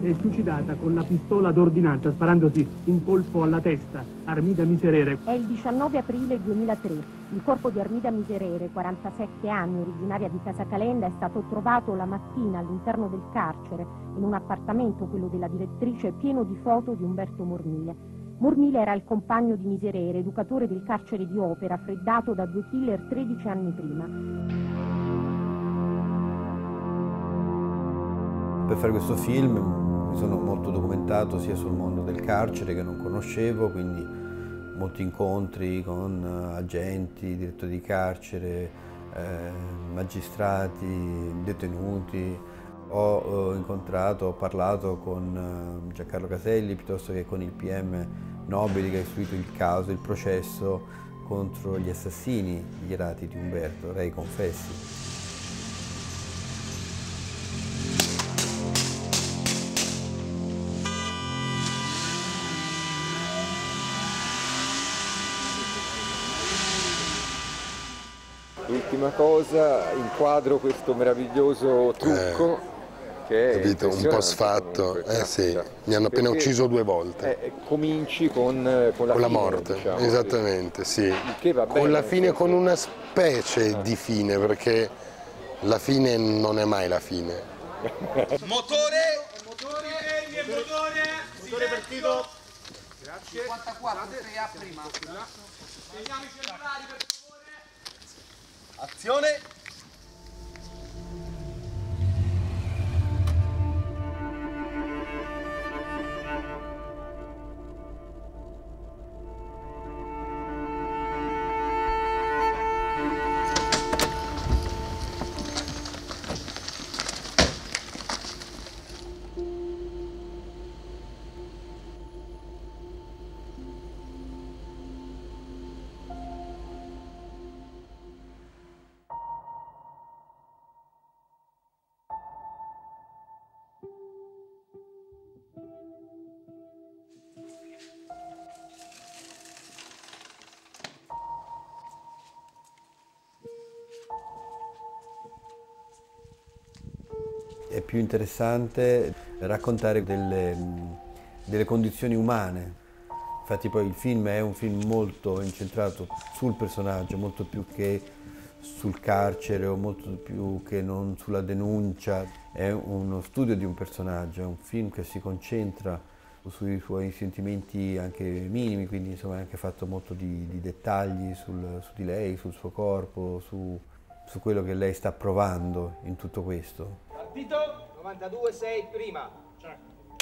si è suicidata con la pistola d'ordinanza sparandosi un colpo alla testa. Armida Miserere. È il 19 aprile 2003. Il corpo di Armida Miserere, 47 anni, originaria di Casacalenda, è stato trovato la mattina all'interno del carcere, in un appartamento, quello della direttrice, pieno di foto di Umberto Mormile. Mormile era il compagno di Miserere, educatore del carcere di Opera, freddato da 2 killer 13 anni prima. Per fare questo film mi sono molto documentato sia sul mondo del carcere, che non conoscevo, quindi molti incontri con agenti, direttori di carcere, magistrati, detenuti. Ho parlato con Giancarlo Caselli piuttosto che con il PM Nobili, che ha istruito il caso, il processo contro gli assassini dichiarati di Umberto, rei confessi. L'ultima cosa, inquadro questo meraviglioso trucco che è capito, un po' sfatto, comunque, sì, mi hanno appena ucciso 2 volte. Cominci con la fine, morte, diciamo, esattamente, sì. Che va bene, con la fine, con una specie di fine, perché la fine non è mai la fine. Motore partito. Grazie. 54, 6 a prima. Segniamo i cellulari per favore. Azione. È più interessante raccontare delle condizioni umane. Infatti poi il film è un film molto incentrato sul personaggio, molto più che sul carcere o molto più che non sulla denuncia. È uno studio di un personaggio, è un film che si concentra sui suoi sentimenti anche minimi, quindi insomma è anche fatto molto di dettagli su di lei, sul suo corpo, su quello che lei sta provando in tutto questo. Partito 92-6 prima. Check.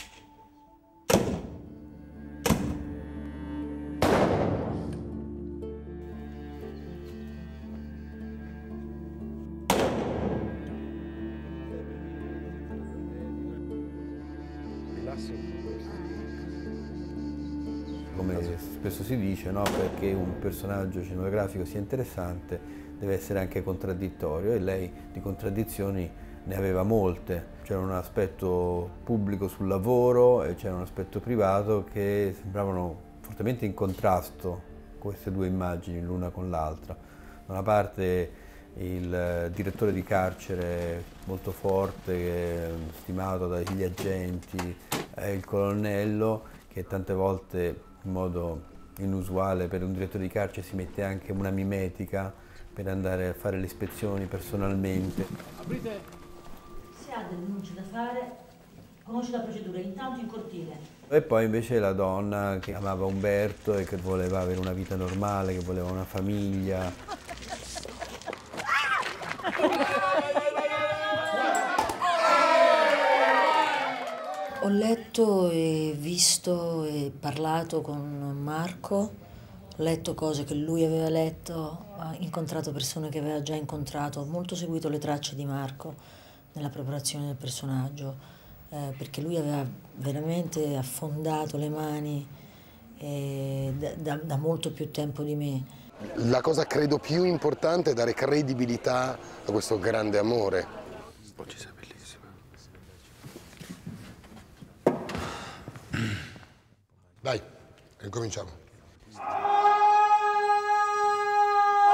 Come spesso si dice, no? Perché un personaggio cinematografico sia interessante deve essere anche contraddittorio, e lei di contraddizioni ne aveva molte. C'era un aspetto pubblico sul lavoro e c'era un aspetto privato che sembravano fortemente in contrasto, queste 2 immagini l'una con l'altra. Da una parte il direttore di carcere molto forte, stimato dagli agenti, il colonnello che tante volte in modo inusuale per un direttore di carcere si mette anche una mimetica per andare a fare le ispezioni personalmente. Se ha delle denunce da fare, conosce la procedura, intanto in cortile. E poi invece la donna che amava Umberto e che voleva avere una vita normale, che voleva una famiglia. Ho letto e visto e parlato con Marco, ho letto cose che lui aveva letto, ho incontrato persone che aveva già incontrato, ho molto seguito le tracce di Marco nella preparazione del personaggio, perché lui aveva veramente affondato le mani da molto più tempo di me. La cosa credo più importante è dare credibilità a questo grande amore. Oggi sei bellissima. Dai, ricominciamo.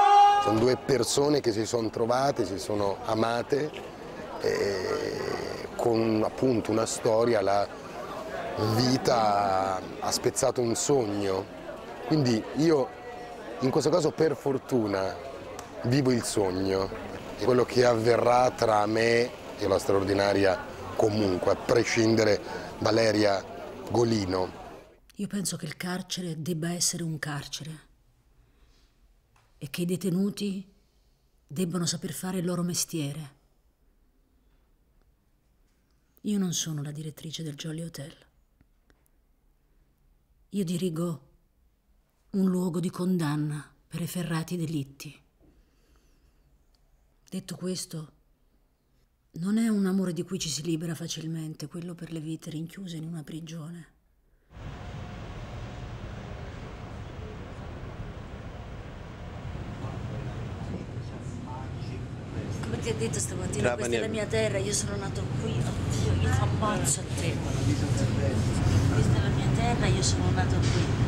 Sono 2 persone che si sono trovate, si sono amate, con appunto una storia la vita ha spezzato un sogno. Quindi io in questo caso per fortuna vivo il sogno e quello che avverrà tra me e la straordinaria comunque, a prescindere Valeria Golino. Io penso che il carcere debba essere un carcere e che i detenuti debbano saper fare il loro mestiere. Io non sono la direttrice del Jolly Hotel. Io dirigo un luogo di condanna per efferrati delitti. Detto questo, non è un amore di cui ci si libera facilmente, quello per le vite rinchiuse in una prigione. Come ti ha detto stamattina, questa è la mia terra, io sono nato qui, oddio, io ti ammazzo a te. Questa è la mia terra, io sono nato qui.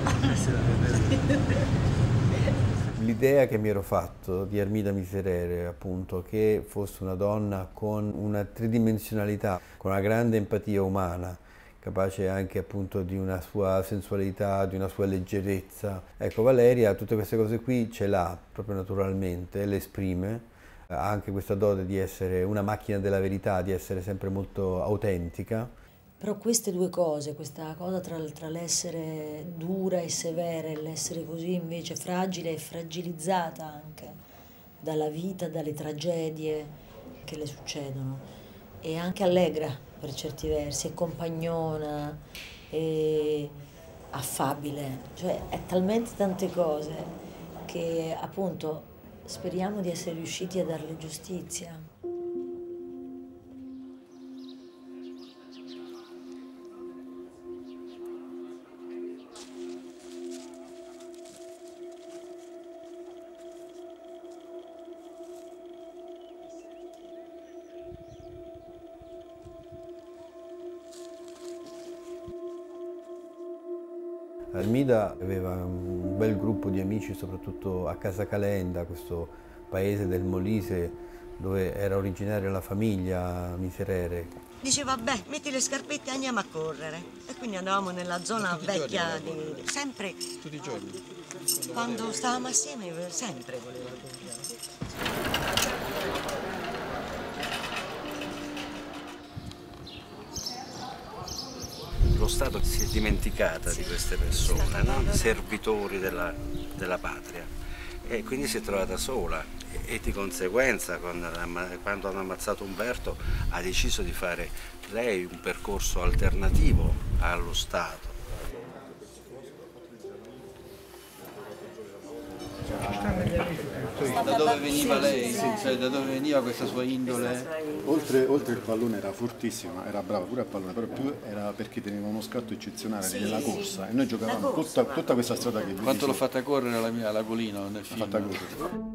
L'idea che mi ero fatto di Armida Miserere, appunto, che fosse una donna con una tridimensionalità, con una grande empatia umana, capace anche appunto di una sua sensualità, di una sua leggerezza. Ecco, Valeria tutte queste cose qui ce l'ha proprio naturalmente, le esprime. Ha anche questa dote di essere una macchina della verità, di essere sempre molto autentica. Però queste due cose, questa cosa tra l'essere dura e severa e l'essere così invece fragile e fragilizzata anche dalla vita, dalle tragedie che le succedono, e anche allegra per certi versi, è compagnona, è affabile, cioè è talmente tante cose che appunto speriamo di essere riusciti a darle giustizia. Armida aveva un bel gruppo di amici, soprattutto a Casa Calenda, questo paese del Molise dove era originaria la famiglia Miserere. Dice vabbè, metti le scarpette e andiamo a correre. E quindi andavamo nella zona vecchia di... sempre... Tutti i giorni? Quando stavamo assieme sempre voleva correre. Lo Stato si è dimenticata di queste persone, no? Servitori della patria, e quindi si è trovata sola e di conseguenza quando hanno ammazzato Umberto ha deciso di fare lei un percorso alternativo allo Stato. Da dove veniva lei? Cioè, da dove veniva questa sua indole? Oltre il pallone era fortissima, era brava pure a pallone, però più era perché teneva uno scatto eccezionale nella corsa e noi giocavamo tutta questa strada che vedi. Quanto l'ho fatta correre la Golino nel film? L'ho fatta correre.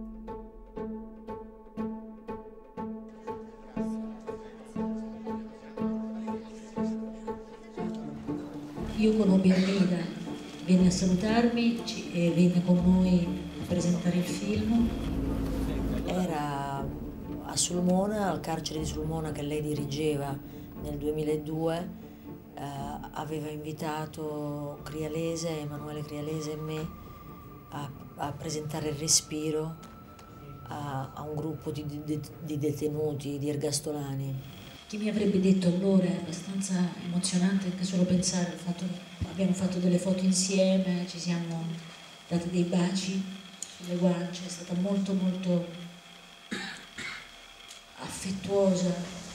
Io conobbi Armida, venne a salutarmi e venne con noi a presentare il film. Era a Sulmona, al carcere di Sulmona che lei dirigeva nel 2002, aveva invitato Crialese, Emanuele Crialese e me a presentare il Respiro a un gruppo di detenuti, di ergastolani. Chi mi avrebbe detto allora, è abbastanza emozionante anche solo pensare al fatto che abbiamo fatto delle foto insieme, ci siamo dati dei baci sulle guance, è stata molto molto affettuosa.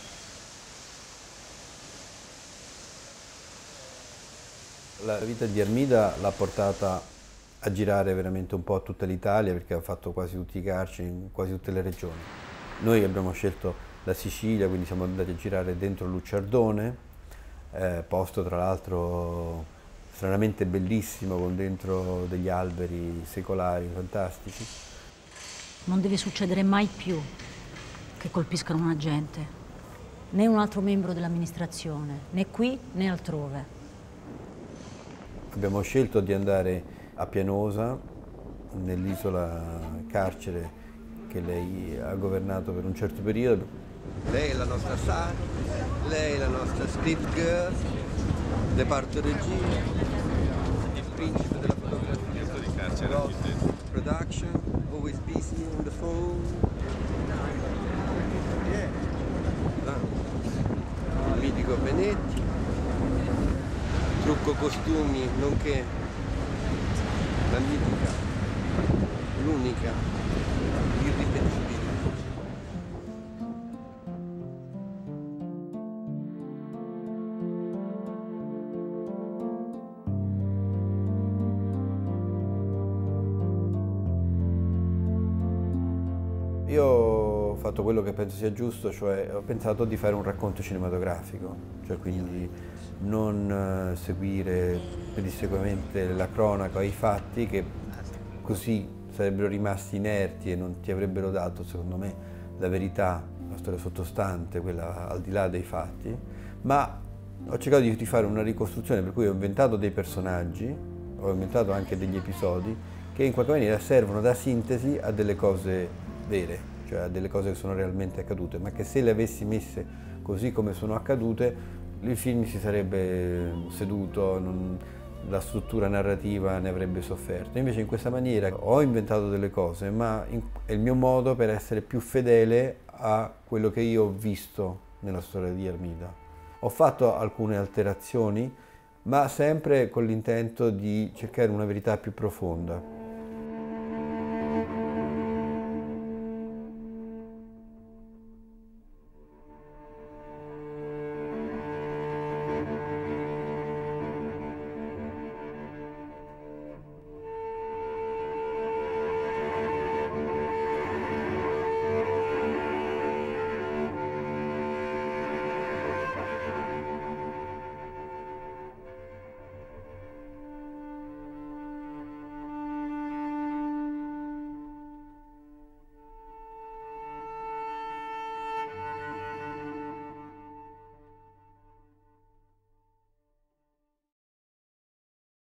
La vita di Armida l'ha portata a girare veramente un po' tutta l'Italia, perché ha fatto quasi tutti i carceri in quasi tutte le regioni. Noi abbiamo scelto la Sicilia, quindi siamo andati a girare dentro Lucciardone, posto tra l'altro stranamente bellissimo, con dentro degli alberi secolari fantastici. Non deve succedere mai più che colpiscano un agente, né un altro membro dell'amministrazione, né qui né altrove. Abbiamo scelto di andare a Pianosa, nell'isola carcere che lei ha governato per un certo periodo, Lei è la nostra star, lei è la nostra script girl, reparto regia, il principe della fotografia, di carcere, production, always busy on the phone. Il mitico Benetti, trucco costumi, nonché la mitica, l'unica, irripetibile. Io ho fatto quello che penso sia giusto, cioè ho pensato di fare un racconto cinematografico, cioè quindi non seguire pedissequamente la cronaca o i fatti che così sarebbero rimasti inerti e non ti avrebbero dato, secondo me, la verità, la storia sottostante, quella al di là dei fatti, ma ho cercato di fare una ricostruzione per cui ho inventato dei personaggi, ho inventato anche degli episodi che in qualche maniera servono da sintesi a delle cose vere, cioè a delle cose che sono realmente accadute, ma che se le avessi messe così come sono accadute, il film si sarebbe seduto, la struttura narrativa ne avrebbe sofferto. Invece in questa maniera ho inventato delle cose, ma è il mio modo per essere più fedele a quello che io ho visto nella storia di Armida. Ho fatto alcune alterazioni, ma sempre con l'intento di cercare una verità più profonda.